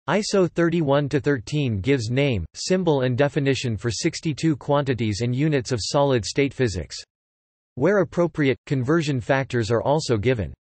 ISO 31-13 gives name, symbol and definition for 62 quantities and units of solid-state physics. Where appropriate, conversion factors are also given.